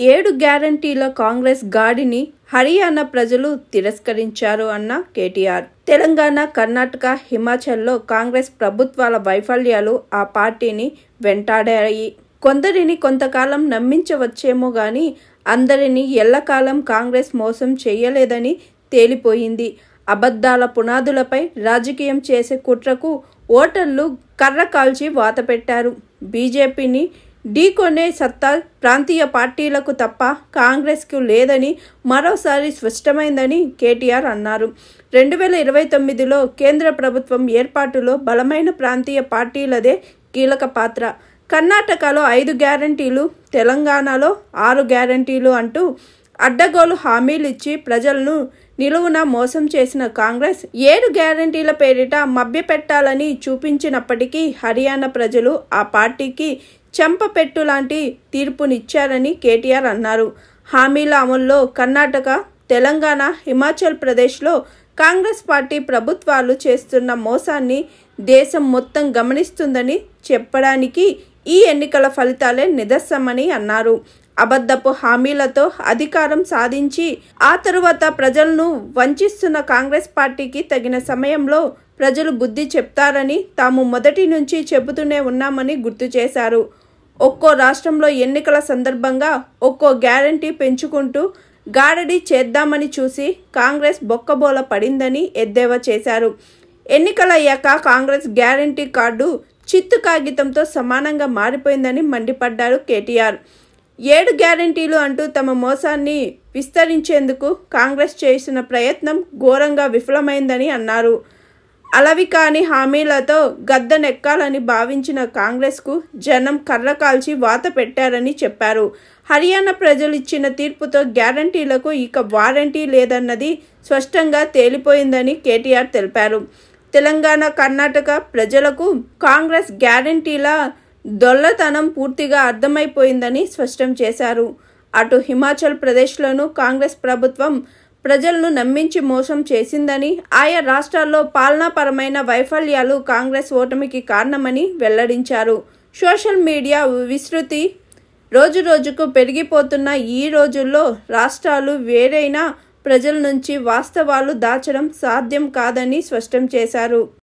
7 గ్యారంటీల కాంగ్రెస్ గాడిని హర్యానా ప్రజలు తిరస్కరించారు అన్న కేటీఆర్. తెలంగాణ, కర్ణాటక, హిమాచల్లో కాంగ్రెస్ ప్రభుత్వాల వైఫల్యాలు ఆ పార్టీని వెంటాడాయి. కొందరిని కొంతకాలం నమ్మించవచ్చేమో గాని అందరినీ ఎల్లకాలం కాంగ్రెస్ మోసం చేయలేదని తేలిపోయింది. అబద్ధాల పునాదులపై రాజకీయం చేసే కుట్రకు ఓటర్లు కర్ర కాల్చి వాత పెట్టారు. బీజేపీని ఢీకొనే సత్తా ప్రాంతీయ పార్టీలకు తప్ప కాంగ్రెస్కు లేదని మరోసారి స్పష్టమైందని కేటీఆర్ అన్నారు. 2029లో కేంద్ర ప్రభుత్వం ఏర్పాటులో బలమైన ప్రాంతీయ పార్టీలదే కీలక పాత్ర. కర్ణాటకలో 5 గ్యారంటీలు, తెలంగాణలో 6 గ్యారంటీలు అంటూ అడ్డగోలు హామీలిచ్చి ప్రజలను నిలువున మోసం చేసిన కాంగ్రెస్ 7 గ్యారంటీల పేరిట మభ్యపెట్టాలని చూపించినప్పటికీ హర్యానా ప్రజలు ఆ పార్టీకి చెంపపెట్టు లాంటి తీర్పునిచ్చారని కేటీఆర్ అన్నారు. హామీల అమల్లో కర్ణాటక, తెలంగాణ, హిమాచల్ ప్రదేశ్లో కాంగ్రెస్ పార్టీ ప్రభుత్వాలు చేస్తున్న మోసాన్ని దేశం మొత్తం గమనిస్తుందని చెప్పడానికి ఈ ఎన్నికల ఫలితాలే నిదర్శనమని అన్నారు. అబద్ధపు హామీలతో అధికారం సాధించి ఆ తరువాత ప్రజలను వంచిస్తున్న కాంగ్రెస్ పార్టీకి తగిన సమయంలో ప్రజలు బుద్ధి చెప్తారని తాము మొదటి నుంచి చెబుతూనే ఉన్నామని గుర్తు చేశారు. ఒక్కో రాష్ట్రంలో ఎన్నికల సందర్భంగా ఒక్కో గ్యారంటీ పెంచుకుంటూ గారడీ చేద్దామని చూసి కాంగ్రెస్ బొక్కబోల పడిందని ఎద్దేవా చేశారు. ఎన్నికలయ్యాక కాంగ్రెస్ గ్యారంటీ కార్డు చిత్తు కాగితంతో సమానంగా మారిపోయిందని మండిపడ్డారు కేటీఆర్. 7 గ్యారంటీలు అంటూ తమ మోసాన్ని విస్తరించేందుకు కాంగ్రెస్ చేసిన ప్రయత్నం ఘోరంగా విఫలమైందని అన్నారు. అలవి కాని హామీలతో గద్దెనెక్కాలని భావించిన కాంగ్రెస్కు జనం కర్ర కాల్చి వాత పెట్టారని చెప్పారు. హర్యానా ప్రజలు ఇచ్చిన తీర్పుతో గ్యారంటీలకు ఇక వారంటీ లేదన్నది స్పష్టంగా తేలిపోయిందని కేటీఆర్ తెలిపారు. తెలంగాణ, కర్ణాటక ప్రజలకు కాంగ్రెస్ గ్యారంటీల దొల్లతనం పూర్తిగా అర్థమైపోయిందని స్పష్టం చేశారు. అటు హిమాచల్ ప్రదేశ్లోనూ కాంగ్రెస్ ప్రభుత్వం ప్రజలను నమ్మించి మోసం చేసిందని, ఆయా రాష్ట్రాల్లో పాలనాపరమైన వైఫల్యాలు కాంగ్రెస్ ఓటమికి కారణమని వెల్లడించారు. సోషల్ మీడియా విస్తృతి రోజురోజుకు పెరిగిపోతున్న ఈ రోజుల్లో రాష్ట్రాలు వేరైనా ప్రజల నుంచి వాస్తవాలు దాచడం సాధ్యం కాదని స్పష్టం చేశారు.